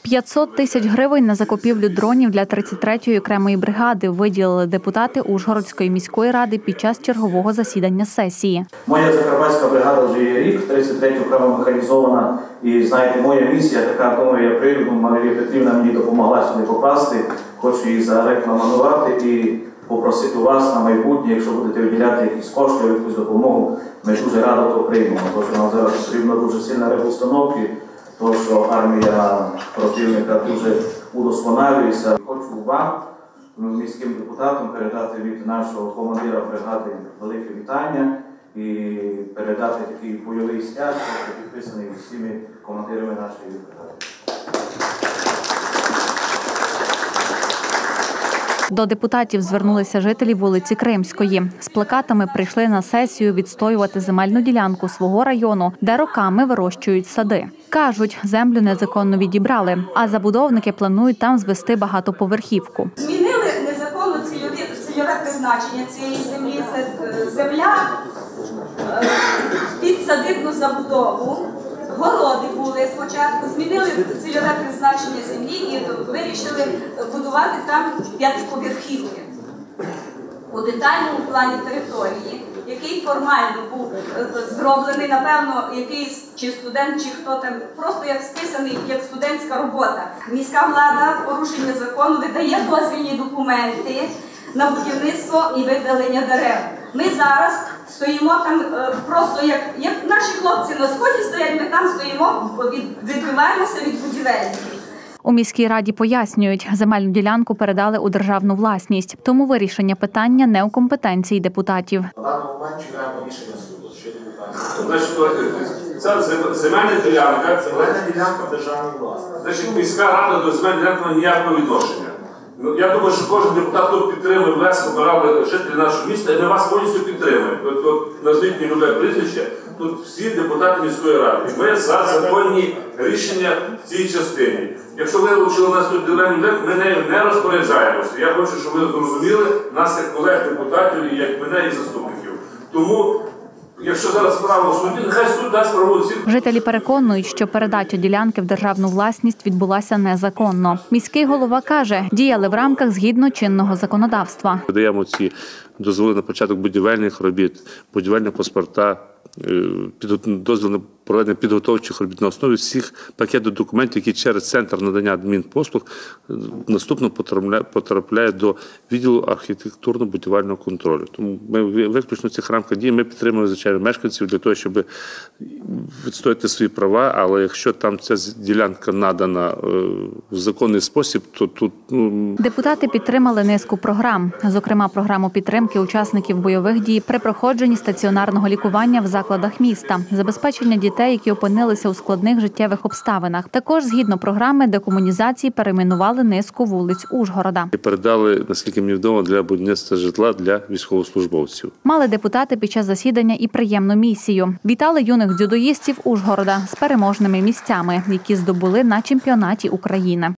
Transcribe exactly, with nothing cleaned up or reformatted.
п'ятсот тисяч гривень на закупівлю дронів для тридцять третьої окремої бригади виділили депутати Ужгородської міської ради під час чергового засідання сесії. Моя закарпатська бригада вже є рік, тридцять третя окрема механізована. І знаєте, моя місія така, думаю, я прийду, Марія Петрівна мені допомогла сюди попасти. Хочу її зарекламувати і попросити вас на майбутнє, якщо будете виділяти якісь кошти, якусь допомогу, ми дуже радо то приймемо. Тому що нам зараз потрібна дуже сильна ребустановки, тому що армія противника дуже удосконалюється. Хочу вам, міським депутатам, передати від нашого командира бригади велике вітання і передати такий бойовий стяг, який підписаний всіми командирами нашої бригади. До депутатів звернулися жителі вулиці Кримської. З плакатами прийшли на сесію відстоювати земельну ділянку свого району, де роками вирощують сади. Кажуть, землю незаконно відібрали, а забудовники планують там звести багатоповерхівку. Змінили незаконно цільове призначення цієї землі. Це земля під садибну забудову. Городи були спочатку, змінили цільове призначення землі і вирішили будувати там п'ятиповерхівки. У детальному плані території, який формально був зроблений, напевно, якийсь чи студент, чи хто там, просто як списаний, як студентська робота. Міська влада в порушення закону видає дозвільні документи на будівництво і видалення дерев. Ми зараз стоїмо там просто, як, як наші хлопці на сході стоять, ми там стоїмо, відбиваємося від будівельників. У міській раді пояснюють, земельну ділянку передали у державну власність, тому вирішення питання не у компетенції депутатів. На даний момент чекаємо рішення суду. Значить, ця земельна ділянка, земельна ділянка в державній власності. Значить, міська рада до земельної ділянки ніякого відношення. Я думаю, що кожен депутат тут підтримує, власне, обирали жителі нашого міста, і ми вас повністю підтримуємо. От, от назвіть мені любе прізвище, тут всі депутати міської ради. Ми за законні рішення в цій частині. Якщо ви вручили нас тут ділянку, ми нею не розпоряджаємося. Я хочу, щоб ви зрозуміли нас як колег депутатів, і як мене, і заступників. Тому, якщо зараз справа в суді, нехай суд дасть правову оцінку. Жителі переконують, що передача ділянки в державну власність відбулася незаконно. Міський голова каже, діяли в рамках згідно чинного законодавства. Даємо ці дозволи на початок будівельних робіт, будівельні паспорта, дозвіл на проведення підготовчих робіт на основі всіх пакетів документів, які через центр надання адмінпослуг наступно потрапляє до відділу архітектурно-будівельного контролю. Тому ми виключно в цих рамках дій, ми підтримуємо, звичайно, мешканців для того, щоб відстояти свої права, але якщо там ця ділянка надана в законний спосіб, то тут... Ну... Депутати підтримали низку програм, зокрема програму підтримки учасників бойових дій при проходженні стаціонарного лікування в закладах міста, забезпечення дітей, які опинилися у складних життєвих обставинах. Також, згідно програми декомунізації, перейменували низку вулиць Ужгорода. Передали, наскільки мені відомо, для будівництва житла для військовослужбовців. Мали депутати під час засідання і приємну місію. Вітали юних дзюдоїстів Ужгорода з переможними місцями, які здобули на чемпіонаті України.